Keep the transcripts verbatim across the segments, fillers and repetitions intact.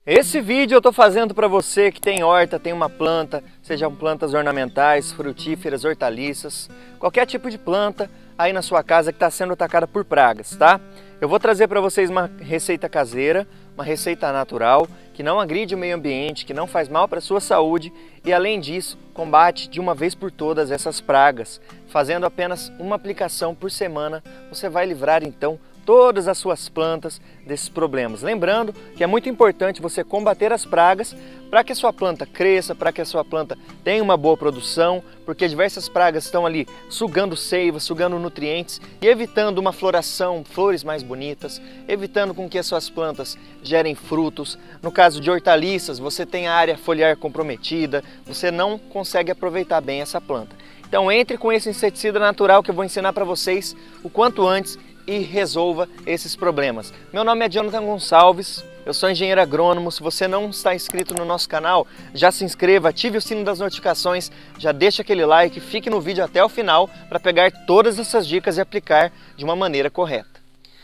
Esse vídeo eu tô fazendo para você que tem horta, tem uma planta, sejam plantas ornamentais, frutíferas, hortaliças, qualquer tipo de planta aí na sua casa que está sendo atacada por pragas, tá? Eu vou trazer para vocês uma receita caseira, uma receita natural, que não agride o meio ambiente, que não faz mal para a sua saúde e, além disso, combate de uma vez por todas essas pragas. Fazendo apenas uma aplicação por semana, você vai livrar então todas as suas plantas desses problemas. Lembrando que é muito importante você combater as pragas para que a sua planta cresça, para que a sua planta tenha uma boa produção, porque diversas pragas estão ali sugando seiva, sugando nutrientes e evitando uma floração, flores mais bonitas, evitando com que as suas plantas gerem frutos. No caso de hortaliças, você tem a área foliar comprometida, você não consegue aproveitar bem essa planta. Então entre com esse inseticida natural que eu vou ensinar para vocês o quanto antes e resolva esses problemas. Meu nome é Jonathan Gonçalves, eu sou engenheiro agrônomo. Se você não está inscrito no nosso canal, já se inscreva, ative o sino das notificações, já deixa aquele like, fique no vídeo até o final para pegar todas essas dicas e aplicar de uma maneira correta.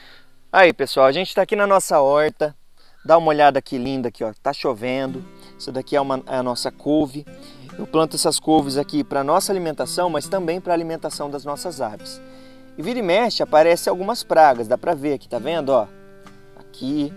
Aí pessoal, a gente está aqui na nossa horta, dá uma olhada que linda aqui, ó, tá chovendo, isso daqui é, uma, é a nossa couve. Eu planto essas couves aqui para nossa alimentação, mas também para a alimentação das nossas aves. E vira e mexe, aparecem algumas pragas, dá pra ver aqui, tá vendo, ó? Aqui,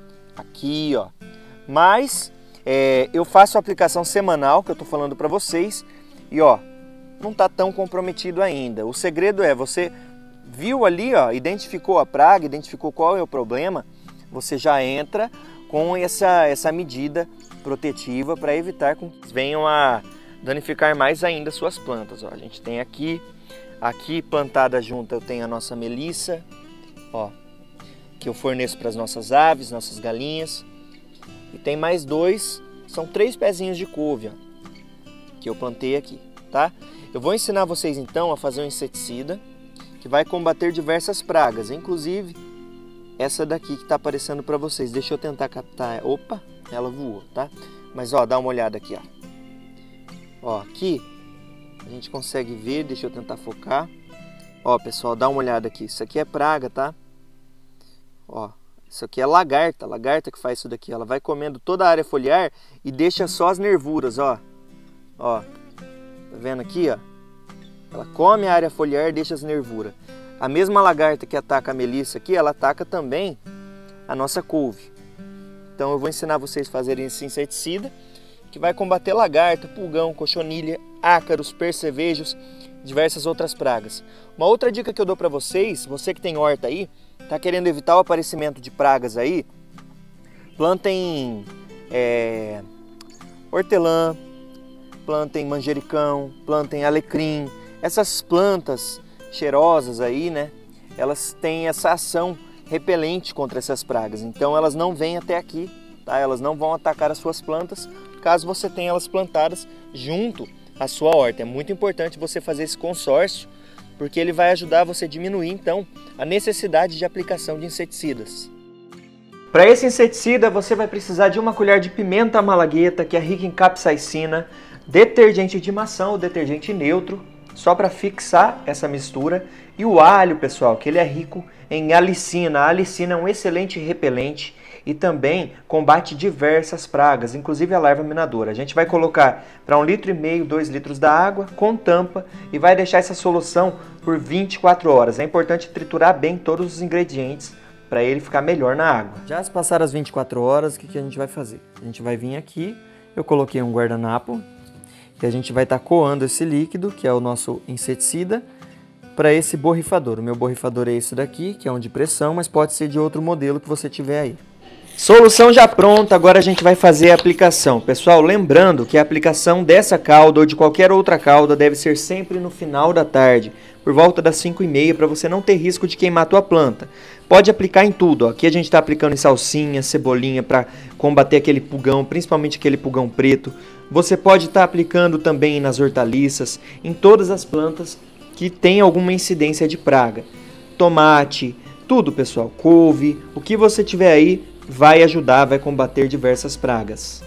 aqui, ó. Mas é, eu faço a aplicação semanal, que eu tô falando pra vocês, e ó, não tá tão comprometido ainda. O segredo é, você viu ali, ó, identificou a praga, identificou qual é o problema, você já entra com essa, essa medida protetiva para evitar que venham a danificar mais ainda suas plantas, ó. A gente tem aqui... Aqui plantada junto eu tenho a nossa melissa, ó, que eu forneço para as nossas aves, nossas galinhas. E tem mais dois, são três pezinhos de couve, ó, que eu plantei aqui, tá? Eu vou ensinar vocês então a fazer um inseticida que vai combater diversas pragas, inclusive essa daqui que está aparecendo para vocês. Deixa eu tentar captar, opa, ela voou, tá? Mas ó, dá uma olhada aqui, ó. Ó, aqui a gente consegue ver, deixa eu tentar focar. Ó, pessoal, dá uma olhada aqui. Isso aqui é praga, tá? Ó, isso aqui é lagarta. Lagarta que faz isso daqui. Ela vai comendo toda a área foliar e deixa só as nervuras, ó. Ó, tá vendo aqui, ó? Ela come a área foliar e deixa as nervuras. A mesma lagarta que ataca a melissa aqui, ela ataca também a nossa couve. Então eu vou ensinar vocês a fazerem esse inseticida, que vai combater lagarta, pulgão, cochonilha, ácaros, percevejos, diversas outras pragas. Uma outra dica que eu dou para vocês, você que tem horta aí, tá querendo evitar o aparecimento de pragas aí, plantem é, hortelã, plantem manjericão, plantem alecrim. Essas plantas cheirosas aí, né, elas têm essa ação repelente contra essas pragas, então elas não vêm até aqui, tá? Elas não vão atacar as suas plantas, caso você tenha elas plantadas junto à sua horta. É muito importante você fazer esse consórcio, porque ele vai ajudar você a diminuir então a necessidade de aplicação de inseticidas. Para esse inseticida você vai precisar de uma colher de pimenta malagueta, que é rica em capsaicina, detergente de maçã ou detergente neutro, só para fixar essa mistura, e o alho, pessoal, que ele é rico em alicina. A alicina é um excelente repelente e também combate diversas pragas, inclusive a larva minadora. A gente vai colocar para um litro e meio, dois litros da água com tampa e vai deixar essa solução por vinte e quatro horas. É importante triturar bem todos os ingredientes para ele ficar melhor na água. Já se passar as vinte e quatro horas, o que, que a gente vai fazer? A gente vai vir aqui, eu coloquei um guardanapo e a gente vai estar coando esse líquido, que é o nosso inseticida, para esse borrifador. O meu borrifador é esse daqui, que é um de pressão, mas pode ser de outro modelo que você tiver aí. Solução já pronta, agora a gente vai fazer a aplicação. Pessoal, lembrando que a aplicação dessa calda ou de qualquer outra calda deve ser sempre no final da tarde, por volta das cinco e meia, para você não ter risco de queimar a tua planta. Pode aplicar em tudo, ó. Aqui a gente está aplicando em salsinha, cebolinha, para combater aquele pulgão, principalmente aquele pulgão preto. Você pode estar tá aplicando também nas hortaliças, em todas as plantas que tem alguma incidência de praga. Tomate, tudo pessoal, couve, o que você tiver aí vai ajudar, vai combater diversas pragas.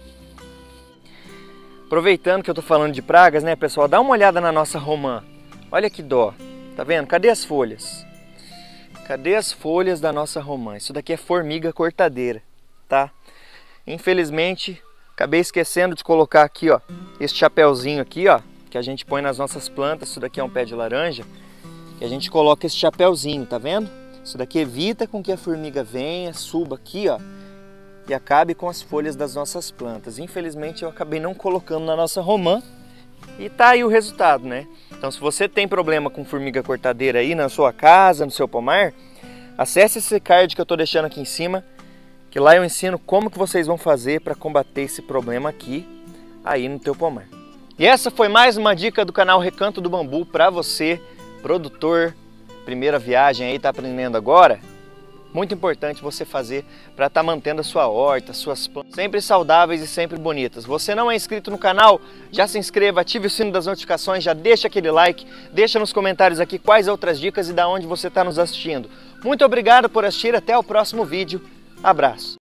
Aproveitando que eu tô falando de pragas, né, pessoal, dá uma olhada na nossa romã. Olha que dó, tá vendo? Cadê as folhas? Cadê as folhas da nossa romã? Isso daqui é formiga cortadeira, tá? Infelizmente, acabei esquecendo de colocar aqui, ó, esse chapéuzinho aqui, ó, que a gente põe nas nossas plantas. Isso daqui é um pé de laranja, e a gente coloca esse chapéuzinho, tá vendo? Isso daqui evita com que a formiga venha, suba aqui, ó, e acabe com as folhas das nossas plantas. Infelizmente, eu acabei não colocando na nossa romã, e tá aí o resultado, né? Então, se você tem problema com formiga cortadeira aí na sua casa, no seu pomar, acesse esse card que eu tô deixando aqui em cima, que lá eu ensino como que vocês vão fazer para combater esse problema aqui, aí no teu pomar. E essa foi mais uma dica do canal Recanto do Bambu para você, produtor, primeira viagem aí, tá aprendendo agora. Muito importante você fazer para estar mantendo a sua horta, suas plantas sempre saudáveis e sempre bonitas. Você não é inscrito no canal? Já se inscreva, ative o sino das notificações, já deixa aquele like, deixa nos comentários aqui quais outras dicas e da onde você está nos assistindo. Muito obrigado por assistir, até o próximo vídeo. Abraço!